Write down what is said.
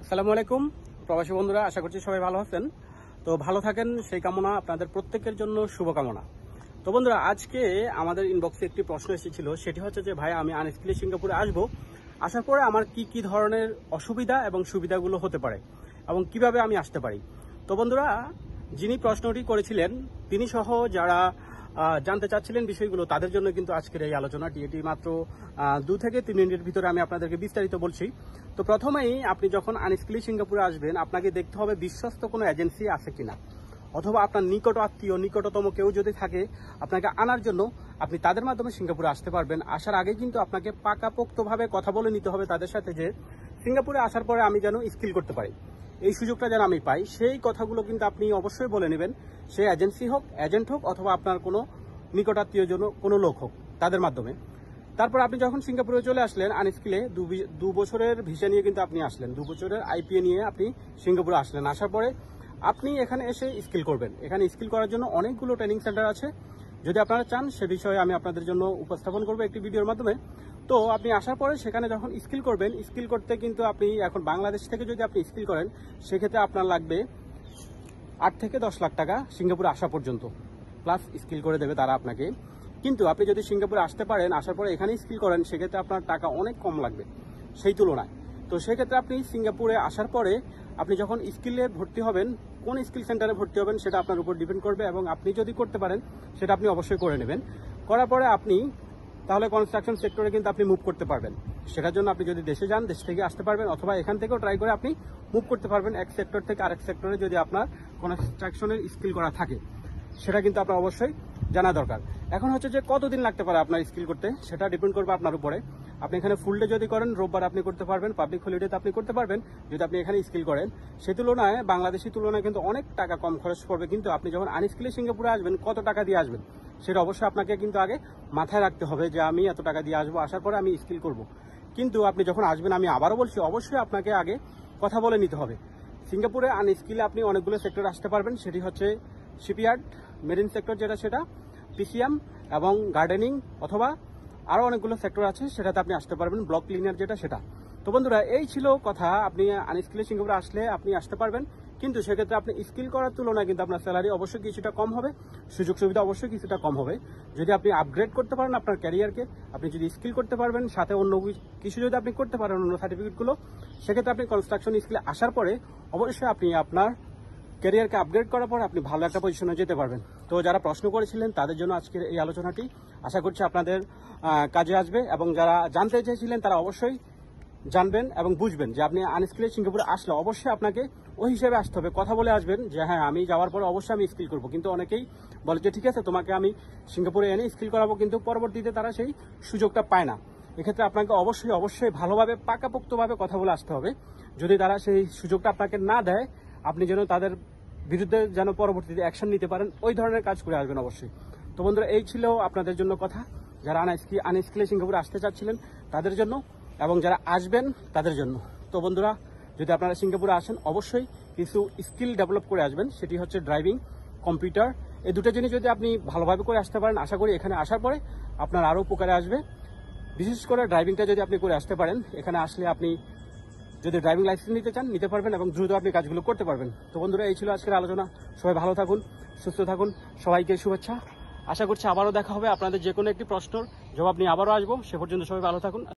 আসসালামু আলাইকুম প্রবাসী বন্ধুরা, আশা করছি সবাই ভালো আছেন। তো ভালো থাকেন সেই কামনা আপনাদের প্রত্যেকের জন্য শুভকামনা। তো বন্ধুরা, আজকে আমাদের ইনবক্সে একটি প্রশ্ন এসেছিল, সেটি হচ্ছে যে ভাই আমি আনস্কিলে সিঙ্গাপুরে আসবো, আসার পরে আমার কি কি ধরনের অসুবিধা এবং সুবিধাগুলো হতে পারে এবং কিভাবে আমি আসতে পারি। তো বন্ধুরা, যিনি প্রশ্নটি করেছিলেন তিনি সহ যারা জানতে চাচ্ছিলেন বিষয়গুলো, তাদের জন্য কিন্তু আজকের এই আলোচনাটি। এটি মাত্র 2 থেকে 3 মিনিটের ভিতরে আমি আপনাদেরকে বিস্তারিত বলছি। তো প্রথমেই আপনি যখন আনস্কিলে সিঙ্গাপুরে আসবেন, আপনাকে দেখতে হবে বিশ্বস্ত কোনো এজেন্সি আছে কিনা, অথবা আপনার নিকট আত্মীয় নিকটতম কেউ যদি থাকে আপনাকে আনার জন্য, আপনি তাদের মাধ্যমে সিঙ্গাপুরে আসতে পারবেন। আসার আগে কিন্তু আপনাকে পাকাপোক্তভাবে কথা বলে নিতে হবে তাদের সাথে যে সিঙ্গাপুরে আসার পরে আমি যেন স্কিল করতে পারি, এই সুযোগটা যেন আমি পাই। সেই কথাগুলো কিন্তু আপনি অবশ্যই বলে নেবেন, সে এজেন্সি হোক, এজেন্ট হোক, অথবা আপনার কোনো নিকটাত্মীয় জন কোনো লোক হোক, তাদের মাধ্যমে। তারপর আপনি যখন সিঙ্গাপুরে চলে আসলেন আনস্কিলে, 2 বছরের ভিসা নিয়ে কিন্তু আপনি আসলেন, 2 বছরের আইপিএ নিয়ে আপনি সিঙ্গাপুরে আসলেন। আসার পরে আপনি এখানে এসে স্কিল করবেন। এখানে স্কিল করার জন্য অনেকগুলো ট্রেনিং সেন্টার আছে। যদি আপনারা চান সে বিষয়ে আমি আপনাদের জন্য উপস্থাপন করবো একটি ভিডিওর মাধ্যমে। তো আপনি আসার পরে সেখানে যখন স্কিল করবেন, স্কিল করতে কিন্তু আপনি এখন বাংলাদেশ থেকে যদি আপনি স্কিল করেন, সেক্ষেত্রে আপনার লাগবে 8 থেকে 10 লাখ টাকা সিঙ্গাপুরে আসা পর্যন্ত, প্লাস স্কিল করে দেবে তারা আপনাকে। কিন্তু আপনি যদি সিঙ্গাপুরে আসতে পারেন, আসার পরে এখানে স্কিল করেন, সেক্ষেত্রে আপনার টাকা অনেক কম লাগবে সেই তুলনায়। তো সেক্ষেত্রে আপনি সিঙ্গাপুরে আসার পরে আপনি যখন স্কিলে ভর্তি হবেন, কোন স্কিল সেন্টারে ভর্তি হবেন সেটা আপনার উপর ডিপেন্ড করবে, এবং আপনি যদি করতে পারেন সেটা আপনি অবশ্যই করে নেবেন। করার পরে আপনি তাহলে কনস্ট্রাকশন সেক্টরে কিন্তু আপনি মুভ করতে পারবেন। সেটার জন্য আপনি যদি দেশে যান, দেশ থেকে আসতে পারবেন, অথবা এখান থেকেও ট্রাই করে আপনি মুভ করতে পারবেন এক সেক্টর থেকে আরেক সেক্টরে, যদি আপনার কনস্ট্রাকশনের স্কিল করা থাকে। সেটা কিন্তু আপনার অবশ্যই জানা দরকার। এখন হচ্ছে যে কতদিন লাগতে পারে আপনার স্কিল করতে, সেটা ডিপেন্ড করবে আপনার উপরে। আপনি এখানে ফুল ডে যদি করেন, রোববার আপনি করতে পারবেন, পাবলিক হলিডেতে আপনি করতে পারবেন। যদি আপনি এখানে স্কিল করেন, সেই তুলনায় বাংলাদেশি তুলনায় কিন্তু অনেক টাকা কম খরচ পড়বে। কিন্তু আপনি যখন আনস্কিলে সিঙ্গাপুরে আসবেন, কত টাকা দিয়ে আসবেন সেটা অবশ্যই আপনাকে কিন্তু আগে মাথায় রাখতে হবে যে আমি এত টাকা দিয়ে আসবো, আসার পরে আমি স্কিল করব। কিন্তু আপনি যখন আসবেন, আমি আবারও বলছি, অবশ্যই আপনাকে আগে কথা বলে নিতে হবে। সিঙ্গাপুরে আনস্কিলে আপনি অনেকগুলো সেক্টর আসতে পারবেন, সেটি হচ্ছে শিপইয়ার্ড, মেরিন সেক্টর যেটা সেটা, পিসিএম এবং গার্ডেনিং, অথবা আরও অনেকগুলো সেক্টর আছে সেটাতে আপনি আসতে পারবেন, ব্লক ক্লিনার যেটা সেটা। তো বন্ধুরা, এই ছিল কথা। আপনি আনস্কিলে সিঙ্গাপুরে আসলে আপনি আসতে পারবেন, কিন্তু সেক্ষেত্রে আপনি স্কিল করার তুলনায় কিন্তু আপনার স্যালারি অবশ্যই কিছুটা কম হবে, সুযোগ সুবিধা অবশ্যই কিছুটা কম হবে। যদি আপনি আপগ্রেড করতে পারেন আপনার ক্যারিয়ারকে, আপনি যদি স্কিল করতে পারবেন, সাথে অন্য কিছু যদি আপনি করতে পারেন, অন্য সার্টিফিকেটগুলো, সেক্ষেত্রে আপনি কনস্ট্রাকশন স্কিলে আসার পরে অবশ্যই আপনি আপনার ক্যারিয়ারকে আপগ্রেড করার পর আপনি ভালো একটা পজিশনে যেতে পারবেন। তো যারা প্রশ্ন করেছিলেন তাদের জন্য আজকের এই আলোচনাটি, আশা করছি আপনাদের কাজে আসবে, এবং যারা জানতে চেয়েছিলেন তারা অবশ্যই জানবেন এবং বুঝবেন যে আপনি আনস্কিলে সিঙ্গাপুরে আসলে অবশ্যই আপনাকে ওই হিসেবে আসতে হবে। কথা বলে আসবেন যে হ্যাঁ, আমি যাওয়ার পরে অবশ্যই আমি স্কিল করবো। কিন্তু অনেকেই বলে যে ঠিক আছে, তোমাকে আমি সিঙ্গাপুরে এনে স্কিল করাবো, কিন্তু পরবর্তীতে তারা সেই সুযোগটা পায় না। এক্ষেত্রে আপনাকে অবশ্যই অবশ্যই ভালোভাবে পাকাপোক্তভাবে কথা বলে আসতে হবে। যদি তারা সেই সুযোগটা আপনাকে না দেয়, আপনি যেন তাদের বিরুদ্ধে যেন পরবর্তীতে অ্যাকশন নিতে পারেন, ওই ধরনের কাজ করে আসবেন অবশ্যই। তো বন্ধুরা, এই ছিল আপনাদের জন্য কথা, যারা আনস্কিলে সিঙ্গাপুরে আসতে চাচ্ছিলেন তাদের জন্য, এবং যারা আসবেন তাদের জন্য। তো বন্ধুরা, যদি আপনারা সিঙ্গাপুরে আসেন, অবশ্যই কিছু স্কিল ডেভেলপ করে আসবেন। সেটি হচ্ছে ড্রাইভিং, কম্পিউটার, এই দুটো জিনিস যদি আপনি ভালোভাবে করে আসতে পারেন, আশা করি এখানে আসার পরে আপনার আরও উপকারে আসবে। বিশেষ করে ড্রাইভিংটা যদি আপনি করে আসতে পারেন, এখানে আসলে আপনি যদি ড্রাইভিং লাইসেন্স নিতে চান নিতে পারবেন, এবং দ্রুত আপনি কাজগুলো করতে পারবেন। তো বন্ধুরা, এই ছিল আজকের আলোচনা। সবাই ভালো থাকুন, সুস্থ থাকুন, সবাইকে শুভেচ্ছা। আশা করছি আবারও দেখা হবে। আপনাদের যে কোনো একটি প্রশ্নের জবাব নিয়ে আবারও আসবো। সে পর্যন্ত সবাই ভালো থাকুন।